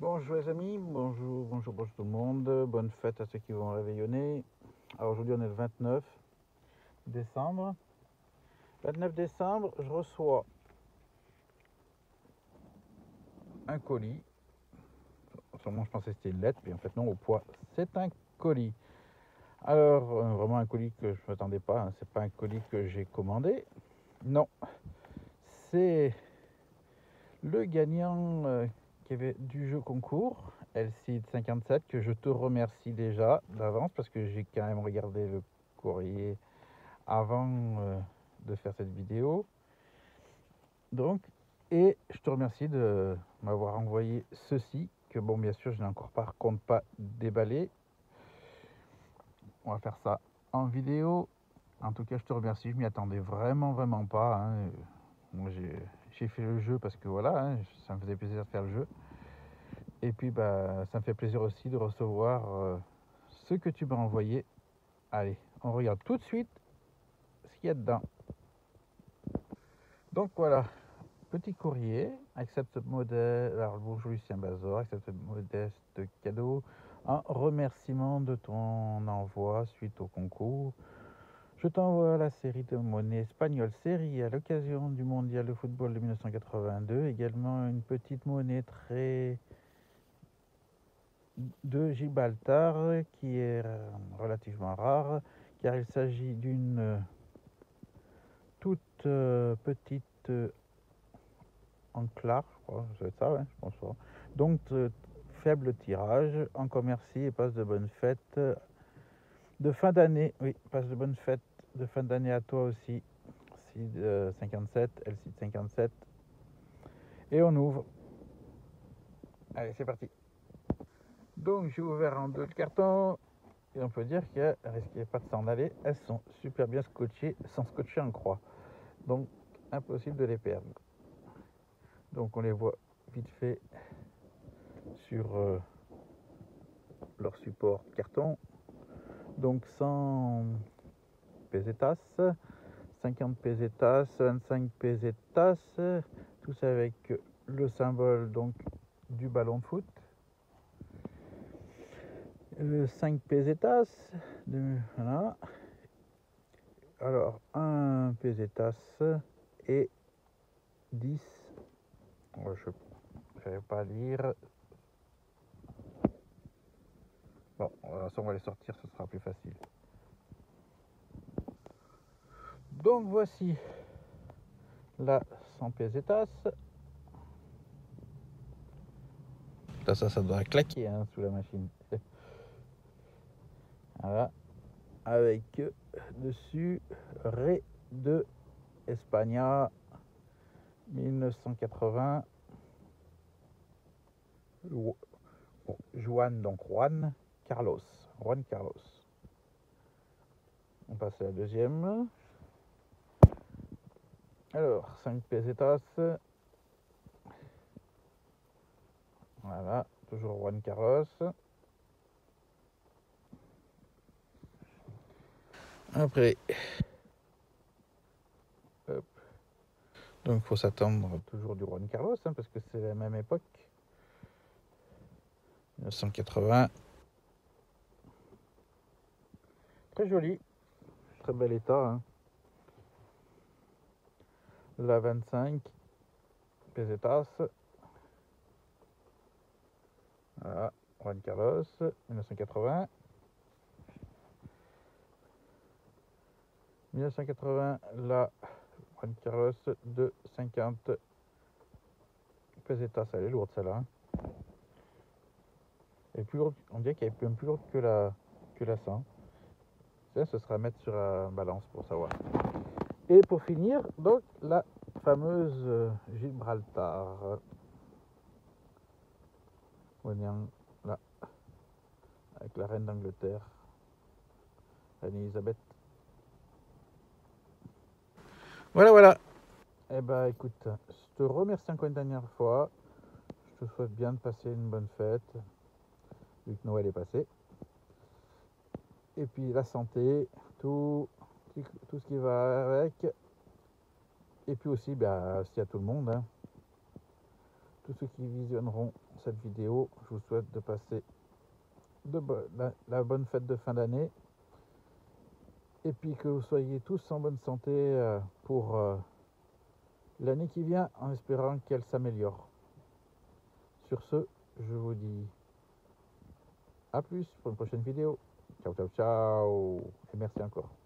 Bonjour les amis, bonjour tout le monde, bonne fête à ceux qui vont réveillonner. Alors aujourd'hui on est le 29 décembre. 29 décembre, je reçois un colis. Sûrement je pensais que c'était une lettre, puis en fait non, au poids, c'est un colis. Alors vraiment un colis que je ne m'attendais pas, hein. C'est pas un colis que j'ai commandé. Non, c'est le gagnant qui avait du jeu concours, LCID 57, que je te remercie déjà d'avance parce que j'ai quand même regardé le courrier avant de faire cette vidéo. Donc, et je te remercie de m'avoir envoyé ceci, que bon, bien sûr, je n'ai encore par contre pas déballé. On va faire ça en vidéo. En tout cas, je te remercie, je m'y attendais vraiment pas, hein. Moi, j'ai fait le jeu parce que voilà, hein, ça me faisait plaisir de faire le jeu. Et puis, bah, ça me fait plaisir aussi de recevoir ce que tu m'as envoyé. Allez, on regarde tout de suite ce qu'il y a dedans. Donc voilà, petit courrier, accepte modeste, alors bonjour Lucien Bazor, accepte modeste cadeau en remerciement de ton envoi suite au concours. Je t'envoie la série de monnaie espagnole série à l'occasion du mondial de football de 1982, également une petite monnaie très de Gibraltar qui est relativement rare car il s'agit d'une toute petite en clair, je crois, ça va être ça, ouais, je pense pas. Donc, faible tirage, encore merci et passe de bonnes fêtes de fin d'année. Oui, passe de bonnes fêtes de fin d'année à toi aussi. CID 57, LCID 57. Et on ouvre. Allez, c'est parti. Donc, j'ai ouvert en deux le carton. Et on peut dire qu'elles risquaient pas de s'en aller. Elles sont super bien scotchées, sans scotcher en croix. Donc, impossible de les perdre. Donc, on les voit vite fait sur leur support carton. Donc 100 pesetas, 50 pesetas, 25 pesetas, tout ça avec le symbole donc du ballon de foot. 5 pesetas, voilà. Alors 1 pesetas et 10. Je ne savais pas lire. Bon, on va les sortir, ce sera plus facile. Donc voici la 100 pesetas. Ça doit claquer hein, sous la machine. Voilà. Avec dessus Ré de Espagna 1980. Juan, donc Juan Carlos. Juan Carlos. On passe à la deuxième. Alors, 5 pesetas. Voilà, toujours Juan Carlos. Après, hop. Donc il faut s'attendre toujours du Juan Carlos, hein, parce que c'est la même époque. 1980. Très joli, très bel état. Hein. La 25 pesetas. Voilà, Juan Carlos, 1980. 1980, la Juan Carlos de 50 pesetas. Elle est lourde celle-là. Hein. Et plus lourde, on dirait qu'elle est même plus lourde que la 100. Ça, ce sera à mettre sur la balance pour savoir. Et pour finir, donc la fameuse Gibraltar. Voyons là, avec la reine d'Angleterre, reine Elisabeth. Voilà. Eh ben écoute, je te remercie encore une dernière fois. Je te souhaite bien de passer une bonne fête, vu que Noël est passé. Et puis la santé, tout ce qui va avec. Et puis aussi, bah, aussi à tout le monde, hein. Tous ceux qui visionneront cette vidéo. Je vous souhaite de passer la bonne fête de fin d'année. Et puis que vous soyez tous en bonne santé pour l'année qui vient, en espérant qu'elle s'améliore. Sur ce, je vous dis à plus pour une prochaine vidéo. Ciao, ciao, ciao. Et merci encore.